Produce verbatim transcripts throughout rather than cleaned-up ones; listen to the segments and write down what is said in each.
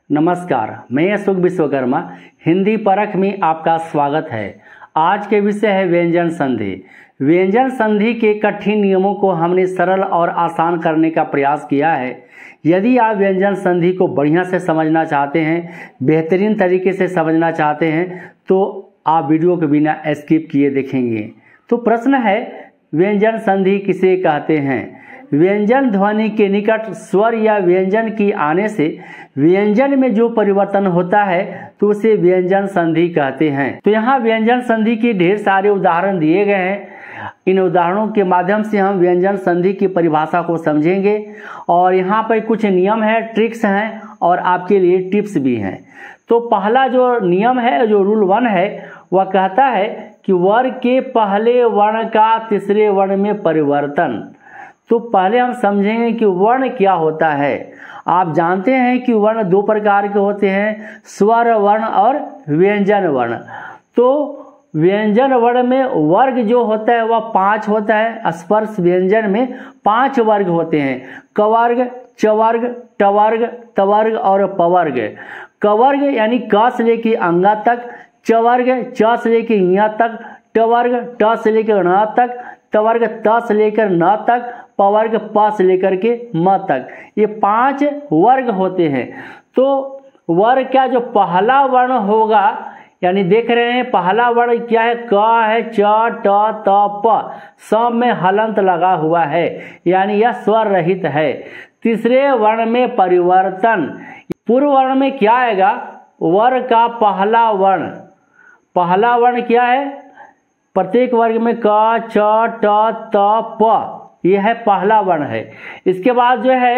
नमस्कार, मैं अशोक विश्वकर्मा। हिंदी परख में आपका स्वागत है। आज के विषय है व्यंजन संधि। व्यंजन संधि के कठिन नियमों को हमने सरल और आसान करने का प्रयास किया है। यदि आप व्यंजन संधि को बढ़िया से समझना चाहते हैं, बेहतरीन तरीके से समझना चाहते हैं, तो आप वीडियो के बिना स्किप किए देखेंगे। तो प्रश्न है, व्यंजन संधि किसे कहते हैं? व्यंजन ध्वनि के निकट स्वर या व्यंजन की आने से व्यंजन में जो परिवर्तन होता है तो उसे व्यंजन संधि कहते हैं। तो यहाँ व्यंजन संधि के ढेर सारे उदाहरण दिए गए हैं। इन उदाहरणों के माध्यम से हम व्यंजन संधि की परिभाषा को समझेंगे और यहाँ पर कुछ नियम है, ट्रिक्स हैं और आपके लिए टिप्स भी हैं। तो पहला जो नियम है, जो रूल वन है, वह कहता है कि वर्ग के पहले वर्ण का तीसरे वर्ण में परिवर्तन। तो पहले हम समझेंगे कि वर्ण क्या होता है। आप जानते हैं कि वर्ण दो प्रकार के होते हैं, स्वर वर्ण और व्यंजन वर्ण। तो व्यंजन वर्ण में वर्ग जो होता है वह पांच होता है। स्पर्श व्यंजन में पांच वर्ग होते हैं, कवर्ग, चवर्ग, टवर्ग, तवर्ग और पवर्ग। कवर्ग यानी क से लेके अंगा तक, चवर्ग च से लेके य तक, टवर्ग ट से लेकर न तक, तवर्ग त से लेकर न तक, पवर्ग प से लेकर के म तक। ये पांच वर्ग होते हैं। तो वर्ग का जो पहला वर्ण होगा, यानी देख रहे हैं पहला वर्ण क्या है, क है, च ट त प, सब में हलंत लगा हुआ है, यानी यह स्वर रहित है। तीसरे वर्ण में परिवर्तन। पूर्व वर्ण में क्या आएगा? वर्ग का पहला वर्ण। पहला वर्ण क्या है? प्रत्येक वर्ग में क छ ट त प, यह है पहला वर्ण है। इसके बाद जो है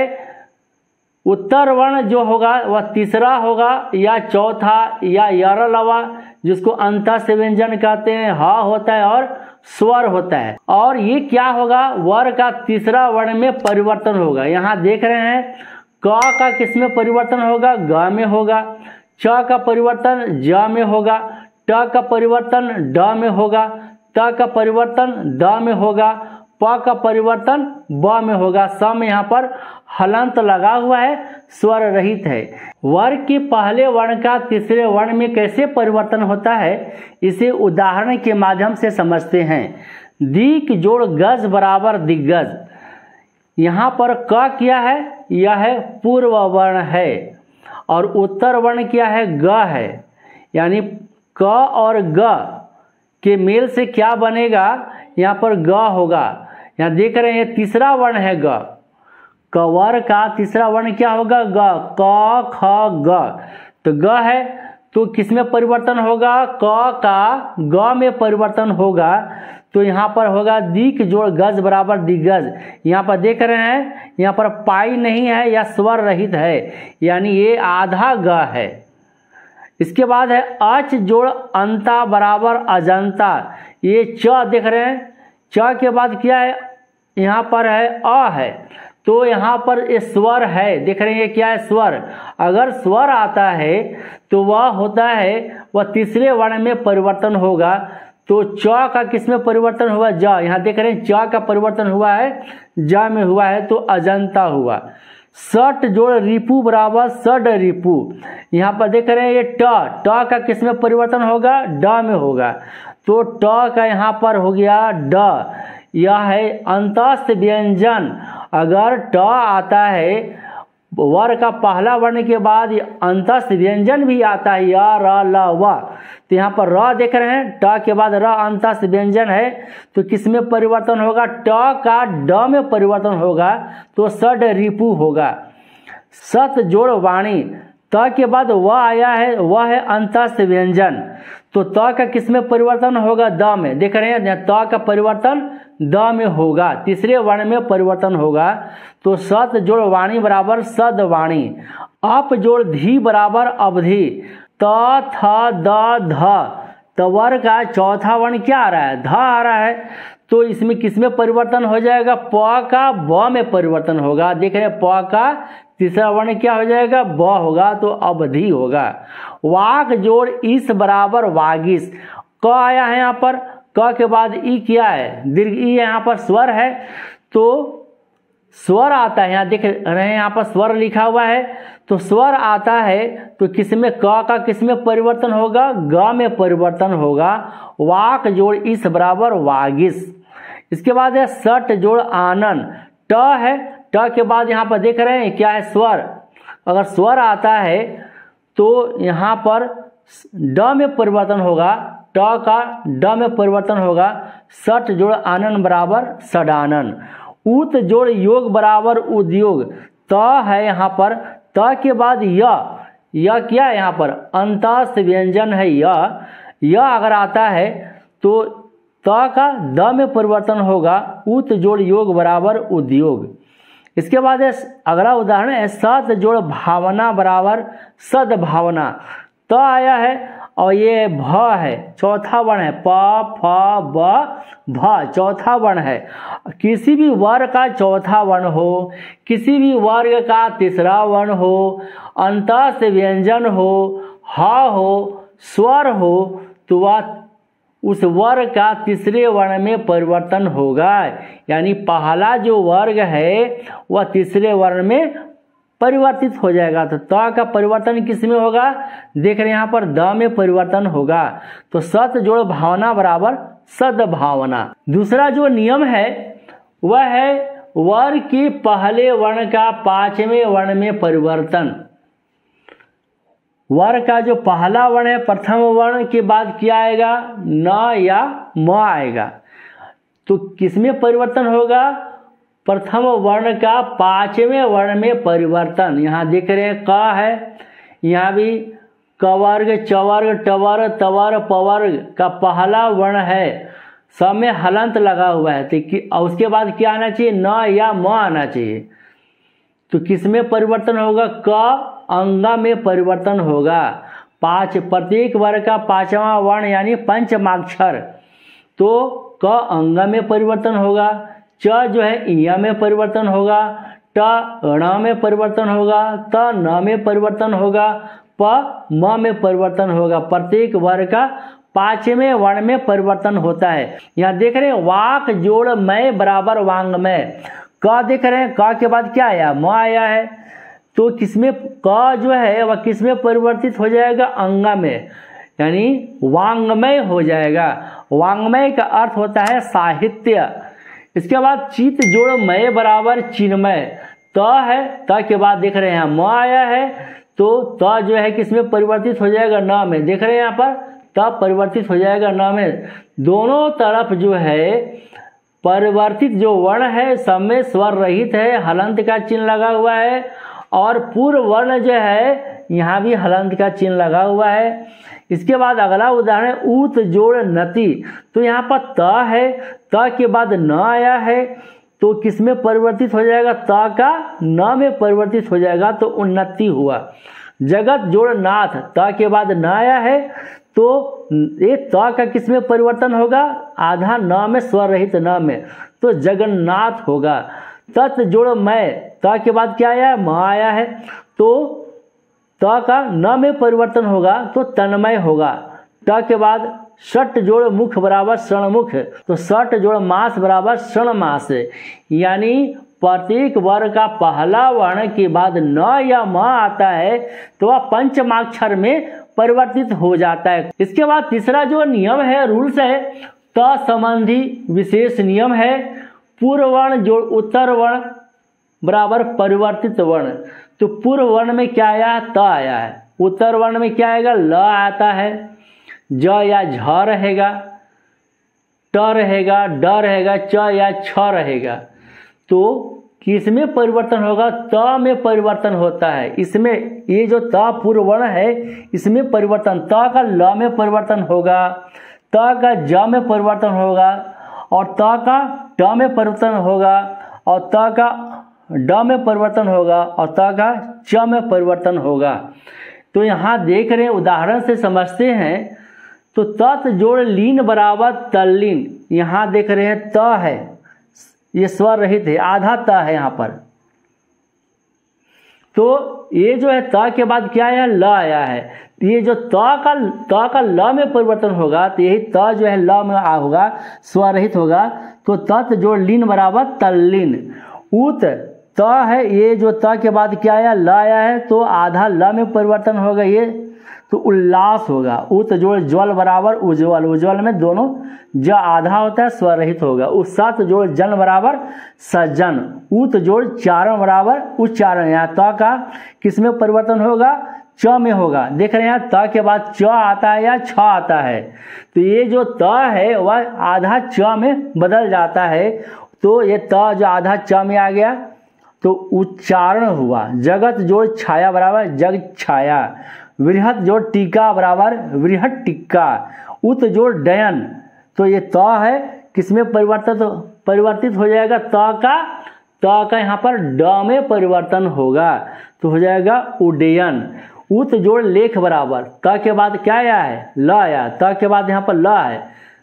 उत्तर वर्ण जो होगा वह तीसरा होगा या चौथा या यरलवा, जिसको अंतः से व्यंजन कहते हैं। ह होता है और स्वर होता है। और ये क्या होगा? वर्ग का तीसरा वर्ण में परिवर्तन होगा। यहाँ देख रहे हैं क का किस में परिवर्तन होगा? ग में होगा। च का परिवर्तन ज में होगा। ट का परिवर्तन ड में होगा। त का परिवर्तन द में होगा। प का परिवर्तन ब में होगा। सब में यहाँ पर हलंत लगा हुआ है, स्वर रहित है। वर्ग के पहले वर्ण का तीसरे वर्ण में कैसे परिवर्तन होता है, इसे उदाहरण के माध्यम से समझते हैं। दिक जोड़ गज बराबर दिग्गज। यहाँ पर क क्या है? यह है पूर्व वर्ण है। और उत्तर वर्ण क्या है? ग है। यानी क और ग के मेल से क्या बनेगा? यहाँ पर ग होगा। यहाँ देख रहे हैं तीसरा वर्ण है ग। कवर का तीसरा वर्ण क्या होगा? ग। क ख ग। तो ग है तो किस में परिवर्तन होगा? क का ग में परिवर्तन होगा। तो यहाँ पर होगा दिक जोड़ गज बराबर दिग्गज। यहाँ पर देख रहे हैं यहाँ पर पाई नहीं है, या स्वर रहित है, यानी ये आधा ग है। इसके बाद है अच जोड़ अंता बराबर अजंता। ये च देख रहे हैं, च के बाद क्या है? यहाँ पर है अ है। तो यहाँ पर ये स्वर है, देख रहे हैं ये क्या है? स्वर। अगर स्वर आता है तो वह होता है, वह तीसरे वर्ण में परिवर्तन होगा। तो च का किस में परिवर्तन हुआ? ज। यहाँ देख रहे हैं च का परिवर्तन हुआ है, ज में हुआ है, तो अजंता हुआ। सट जोड़ रिपु बराबर सड रिपु। यहाँ पर देख रहे हैं ये ट, ट का किस में परिवर्तन होगा? ड में होगा। तो ट का यहाँ पर हो गया ड। यह है अंतस्थ व्यंजन। अगर ट आता है वर्ग का पहला वर्ण के बाद अंतस्थ व्यंजन भी आता है, या र ल व। तो यहाँ पर र देख रहे हैं, ट के बाद र अंतस्थ व्यंजन है, तो किस में परिवर्तन होगा? ट का ड में परिवर्तन होगा, तो सड रिपु होगा। सत जोड़ वाणी। त के बाद व आया है, वह है अंतस्थ व्यंजन। तो त का किस में परिवर्तन होगा? द में। देख रहे हैं त का परिवर्तन द में होगा, तीसरे वर्ण में परिवर्तन होगा। तो सत जोड़ वाणी बराबर सद वाणी। अप जोड़ धी बराबर अवधि। त थ द ध। तवर का चौथा वर्ण क्या आ रहा है? ध आ रहा है। तो इसमें किस में परिवर्तन हो जाएगा? प का ब में परिवर्तन होगा। देख रहे हैं प का तीसरा वर्ण क्या हो जाएगा? ब होगा, तो अवधि होगा। वाक जोड़ इस बराबर वागिस। क आया है यहाँ पर, क के बाद ई क्या है? दीर्घ ई यहाँ पर स्वर है। तो स्वर आता है, यहाँ देख रहे हैं यहाँ पर स्वर लिखा हुआ है, तो स्वर आता है तो किसमें क का किसमें परिवर्तन होगा, ग में परिवर्तन होगा। वाक जोड़ इस बराबर वागिस। इसके बाद है सट जोड़ आनन, ट है, ट के बाद यहाँ पर देख रहे हैं क्या है स्वर। अगर स्वर आता है तो यहाँ पर ड में परिवर्तन होगा, ट का ड में परिवर्तन होगा। सट जोड़ आनन बराबर सडानन। उत जोड़ योग बराबर उद्योग। त है यहाँ पर, त के बाद य, य क्या है यहाँ पर अंतस्थ व्यंजन है य। य अगर आता है तो त का द में परिवर्तन होगा। उत जोड़ योग बराबर उद्योग। इसके बाद है अगला उदाहरण है सत जोड़ भावना बराबर सद्भावना। त आया है और ये भ है, चौथा वर्ण है, प फ ब भ चौथा वर्ण है। किसी भी वर्ग का चौथा वर्ण हो, किसी भी वर्ग का तीसरा वर्ण हो, अंतस्थ व्यंजन हो, ह हो, स्वर हो, तो वह उस वर्ग का तीसरे वर्ण में परिवर्तन होगा। यानी पहला जो वर्ग है वह तीसरे वर्ण में परिवर्तित हो जाएगा। तो त का परिवर्तन किस में होगा, देख रहे हैं यहाँ पर द में परिवर्तन होगा। तो सत जोड़ भावना बराबर सद्भावना। दूसरा जो नियम है वह है वर्ग के पहले वर्ण का पांचवें वर्ण में परिवर्तन। वर्ग का जो पहला वर्ण है प्रथम वर्ण के बाद क्या आएगा, न या म आएगा। तो किसमें परिवर्तन होगा, प्रथम वर्ण का पांचवें वर्ण में परिवर्तन। यहाँ देख रहे हैं क है, यहाँ भी कवर्ग चवर्ग टवर्ग तवर्ग पवर्ग का पहला वर्ण है, सब में हलंत लगा हुआ है। तो उसके बाद क्या आना चाहिए, न या म आना चाहिए। तो किसमें परिवर्तन होगा, क अंगा में परिवर्तन होगा। पांच प्रत्येक वर्ग का पांचवा वर्ण यानी पंचमाक्षर, तो क अंगा में परिवर्तन होगा। च जो है इया में परिवर्तन होगा। ट ण में परिवर्तन होगा। त न में परिवर्तन होगा। प म में परिवर्तन होगा। प्रत्येक वर्ग का पांचवें वर्ण में परिवर्तन होता है। यहाँ देख रहे हैं वाक जोड़ मैं बराबर वांग्मय। क देख रहे हैं, क के बाद क्या आया, म आया है। तो किसमें क जो है वह किसमें परिवर्तित हो जाएगा, अंगा में, यानी वांग्मय हो जाएगा। वांग्मय का अर्थ होता है साहित्य। इसके बाद चित जोड़ मय बराबर चिन्मय। त है, त के बाद देख रहे हैं म आया है, तो त जो है किसमें परिवर्तित हो जाएगा, न में। देख रहे हैं यहाँ पर त परिवर्तित हो जाएगा न में। दोनों तरफ जो है परिवर्तित जो वर्ण है सब में स्वर रहित है, हलंत का चिन्ह लगा हुआ है। और पूर्व वर्ण जो है यहाँ भी हलंत का चिन्ह लगा हुआ है। इसके बाद अगला उदाहरण ऊत जोड़ नति। तो यहाँ पर त है, त के बाद न आया है, तो किसमें परिवर्तित हो जाएगा, त का न में परिवर्तित हो जाएगा, तो उन्नति हुआ। जगत जोड़ नाथ, त के बाद न आया है, तो ये त का किसमें परिवर्तन होगा, आधा न में स्वर रहित न में, तो जगन्नाथ होगा। तत् जोड़ मैं, त के बाद क्या आया है, म आया है, तो त का न में परिवर्तन होगा, तो तन्मय होगा। ट के बाद षट जोड़ मुख बराबर षणमुख, तो षट जोड़ मास बराबर षणमास। यानी प्रत्येक वर्ग का पहला वर्ण के बाद न या म आता है तो वह पंचमाक्षर में परिवर्तित हो जाता है। इसके बाद तीसरा जो नियम है, रूल्स है, त संबंधी विशेष नियम है। पूर्व वर्ण जोड़ उत्तर वर्ण बराबर परिवर्तित वर्ण। तो पूर्व वर्ण में क्या आया है, त आया है। उत्तर वर्ण में क्या आएगा, ल आता है। ज या झ रहेगा, ट रहेगा, ड रहेगा, च या छ रहेगा। तो किसमें परिवर्तन होगा, त में परिवर्तन होता है। इसमें ये जो त पूर्व वर्ण है इसमें परिवर्तन, त का ल में परिवर्तन होगा, त का ज में परिवर्तन होगा, और त का ट में परिवर्तन होगा, और त का ड में परिवर्तन होगा, और त का च में परिवर्तन होगा। तो यहाँ देख रहे हैं, उदाहरण से समझते हैं। तो तत् जोड़ लीन बराबर तल्लीन। यहाँ देख रहे हैं त है, ये स्वर रहित है, आधा त है यहाँ पर। तो ये जो है त के बाद क्या आया, ल आया है। ये जो त का त का ल में परिवर्तन होगा, तो यही त जो है ल में आ होगा, स्वर रहित होगा। तो तत् जोड़ लीन बराबर तल्लीन। उत त है, ये जो त के बाद क्या आया, ल आया है, तो आधा ल में परिवर्तन होगा, ये तो उल्लास होगा। उत जोड़ ज्वल बराबर उज्ज्वल, उज्ज्वल में दोनों ज आधा होता है, स्वरहित होगा। उसत जोड़ जन बराबर सज्जन, उत जोड़ चारण बराबर उच्चारण। यहाँ त का किस में परिवर्तन होगा, च में होगा। देख रहे हैं यहाँ त के बाद च आता है या छ आता है, तो ये जो त है वह आधा च में बदल जाता है, तो ये त जो आधा च में आ गया तो उच्चारण हुआ। जगत जोड़ छाया बराबर जग छाया, वृहत जोड़ टीका बराबर वृहत टिक्का, उत जोड़ डयन, तो ये त है किसमें परिवर्तित परिवर्तित हो जाएगा, त का त का यहाँ पर ड में परिवर्तन होगा, तो हो जाएगा उड्डयन। उत जोड़ लेख बराबर, त के बाद क्या आया है, ल आया, त के बाद यहाँ पर ल है,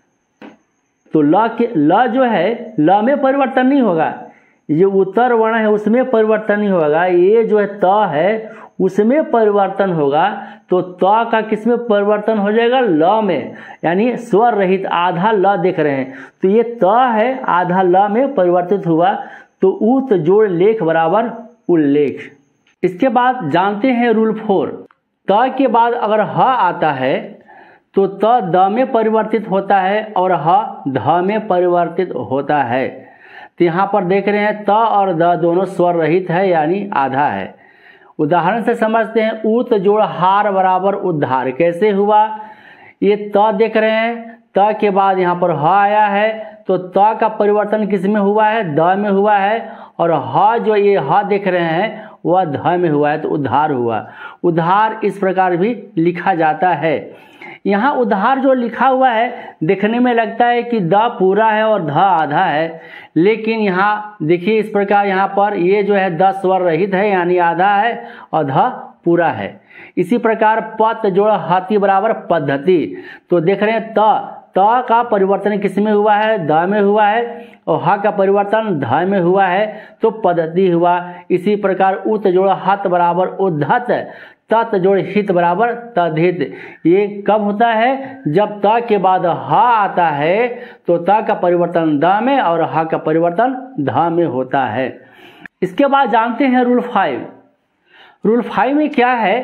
तो ल के ल जो है ल में परिवर्तन नहीं होगा, ये उत्तर वर्ण है उसमें परिवर्तन नहीं होगा, ये जो है त है उसमें परिवर्तन होगा, तो त का किस में परिवर्तन हो जाएगा, ल में, यानी स्वर रहित आधा ल देख रहे हैं, तो ये त है आधा ल में परिवर्तित हुआ, तो उत जोड़ लेख बराबर उल्लेख। इसके बाद जानते हैं रूल फोर, त के बाद अगर ह आता है तो त द में परिवर्तित होता है और ह ध में परिवर्तित होता है। तो यहाँ पर देख रहे हैं त और द दोनों स्वर रहित है, यानी आधा है। उदाहरण से समझते हैं, उत जोड़ हार बराबर उद्धार। कैसे हुआ, ये त देख रहे हैं, त के बाद यहाँ पर ह आया है, तो त का परिवर्तन किस में हुआ है, द में हुआ है, और ह जो ये ह देख रहे हैं वह ध में हुआ है, तो उद्धार हुआ। उद्धार इस प्रकार भी लिखा जाता है। यहाँ उद्धार जो लिखा हुआ है देखने में लगता है कि द पूरा है और ध आधा है, लेकिन यहाँ देखिए इस प्रकार यहाँ पर ये जो है द स्वर रहित है, यानी आधा है, और ध पूरा है। इसी प्रकार पत जोड़ हाथी बराबर पद्धति, तो देख रहे हैं त त का परिवर्तन किस में हुआ है, द में हुआ है, और ह का परिवर्तन ध में हुआ है, तो पद्धति हुआ। इसी प्रकार उत जोड़ हत बराबर उद्धत, तत् जोड़ हित बराबर तद्धित। ये कब होता है, जब त के बाद ह आता है तो त का परिवर्तन द में और ह का परिवर्तन ध में होता है। इसके बाद जानते हैं रूल फाइव। रूल फाइव में क्या है,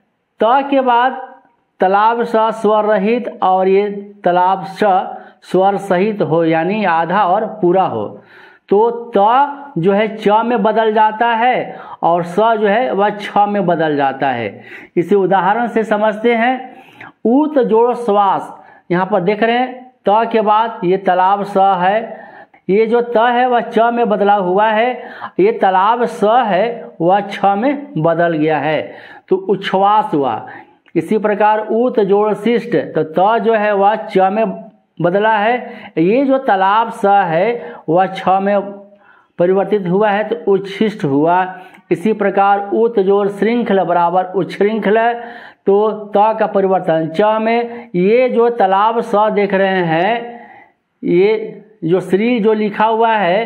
त के बाद तालाब स स्वर रहित और ये तालाब स स्वर सहित हो, यानी आधा और पूरा हो, तो त जो है च में बदल जाता है और स जो है वह छ में बदल जाता है। इसे उदाहरण से समझते हैं। ऊत जोड़ श्वास, यहाँ पर देख रहे हैं त के बाद ये तालाब स है, ये जो त है वह च में बदला हुआ है, ये तालाब स है वह छ में बदल गया है, तो उच्छ्वास हुआ। इसी प्रकार ऊत जोड़ शिष्ट, तो त जो है वह च में बदला है, ये जो तालाब स है वह छ में परिवर्तित हुआ है, तो उच्छिष्ट हुआ। इसी प्रकार ऊत जोड़ श्रृंखल बराबर उच्छृंखल, तो त का परिवर्तन च में, ये जो तालाब स देख रहे हैं, ये जो श्री जो लिखा हुआ है,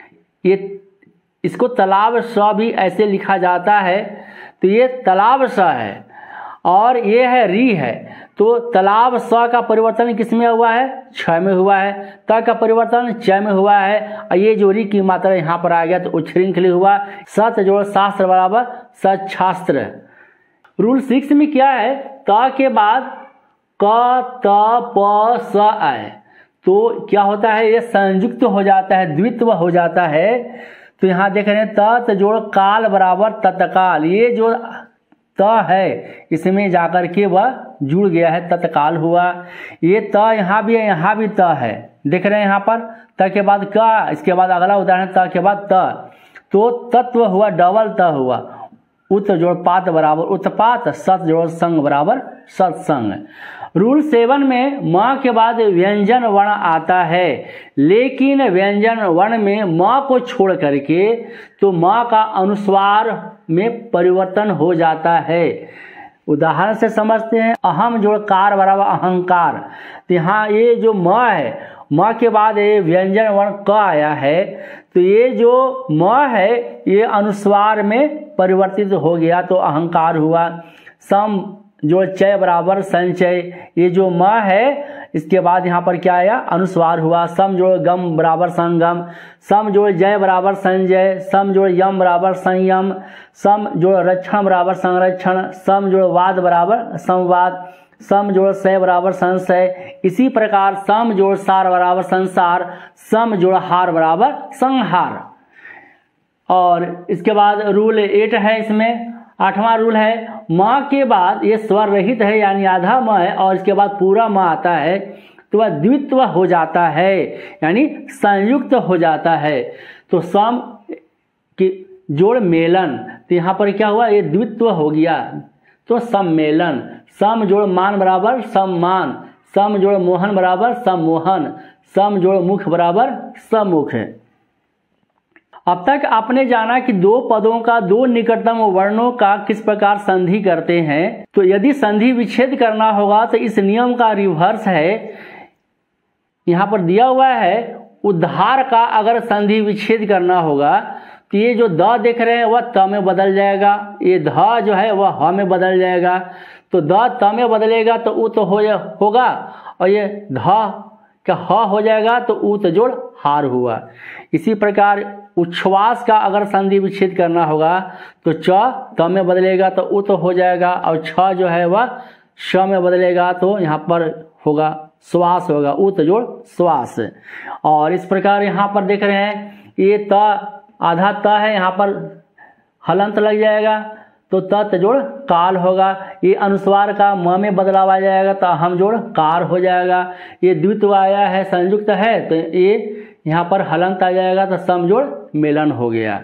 ये इसको तालाब स भी ऐसे लिखा जाता है, तो ये तालाब स है और ये है री है, तो तालाब स का परिवर्तन किस में हुआ है, छ में हुआ है, त का परिवर्तन च में हुआ है, और ये जो री की मात्रा यहाँ पर आ गया तो उच्छृंखली हुआ। सत जोड़ शास्त्र बराबर सच्छास्त्र। रूल सिक्स में क्या है, त के बाद क त प स आए तो क्या होता है, ये संयुक्त हो जाता है, द्वित्व हो जाता है। तो यहाँ देख रहे हैं तत् जोड़ काल बराबर तत्काल, ये जो त है इसमें जाकर के वह जुड़ गया है, तत्काल हुआ। ये त यहाँ भी है, यहाँ भी त है, देख रहे हैं यहाँ पर त के बाद क, इसके बाद अगला उदाहरण त के बाद त, तो तत्व हुआ, डबल त हुआ। उत जोड़ पात बराबर उत्पात, सत जोड़ संग बराबर सत्संग। रूल सेवन में म के बाद व्यंजन वर्ण आता है, लेकिन व्यंजन वर्ण में म को छोड़ करके तो म का अनुस्वार में परिवर्तन हो जाता है। उदाहरण से समझते हैं। अहम जोड़ कार बराबर अहंकार, तो यहाँ ये जो म है, म के बाद ये व्यंजन वर्ण क आया है, तो ये जो म है ये अनुस्वार में परिवर्तित हो गया तो अहंकार हुआ। सम जोड़ चय बराबर संचय, ये जो म है इसके बाद यहाँ पर क्या आया, अनुस्वार हुआ। सम जोड़ गम बराबर संगम, सम जोड़ जय बराबर संजय, सम जोड़ यम बराबर संयम, सम जोड़ रक्षण बराबर संरक्षण, सम जोड़ वाद बराबर संवाद, सम जोड़ सय बराबर संशय। इसी प्रकार सम जोड़ सार बराबर संसार, सम जोड़ हार बराबर संहार। और इसके बाद रूल एट है, इसमें आठवां रूल है, माँ के बाद ये स्वर रहित है यानी आधा म है और इसके बाद पूरा म आता है तो वह द्वित्व हो जाता है यानी संयुक्त हो जाता है। तो सम की जोड़ मेलन, तो यहाँ पर क्या हुआ, ये द्वित्व हो गया तो सम्मेलन। सम जोड़ मान बराबर सम्मान, सम जोड़ मोहन बराबर सम्मोहन, सम जोड़ मुख बराबर सम्मुख। अब तक आपने जाना कि दो पदों का दो निकटतम वर्णों का किस प्रकार संधि करते हैं। तो यदि संधि विच्छेद करना होगा तो इस नियम का रिवर्स है, यहाँ पर दिया हुआ है उद्धार का अगर संधि विच्छेद करना होगा तो ये जो द देख रहे हैं वह त में बदल जाएगा, ये ध जो है वह ह में बदल जाएगा। तो द त में बदलेगा तो उ तो हो होगा और ये ध का ह हो जाएगा तो उ तो जोड़ हार हुआ। इसी प्रकार उच्छ्वास का अगर संधि विच्छेद करना होगा तो च त में बदलेगा तो उ तो हो जाएगा और छ जो है वह श में बदलेगा तो यहाँ पर होगा श्वास होगा, उ तो जोड़ श्वास। और इस प्रकार यहाँ पर देख रहे हैं ये त आधा त है, यहाँ पर हलंत लग जाएगा तो तत् जोड़ काल होगा। ये अनुस्वार का म में बदलाव आ जाएगा तो हम जोड़ कार हो जाएगा। ये द्वित्व आया है संयुक्त है तो ये यहाँ पर हलंत आ जाएगा तो सम जोड़ मेलन हो गया।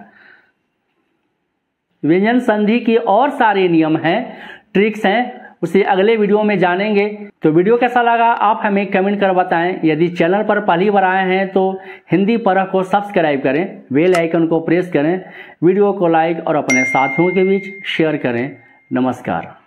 व्यंजन संधि के और सारे नियम हैं, ट्रिक्स हैं, उसे अगले वीडियो में जानेंगे। तो वीडियो कैसा लगा आप हमें कमेंट कर बताएं। यदि चैनल पर पहली बार आए हैं तो हिंदी परख को सब्सक्राइब करें, बेल आइकन को प्रेस करें, वीडियो को लाइक और अपने साथियों के बीच शेयर करें। नमस्कार।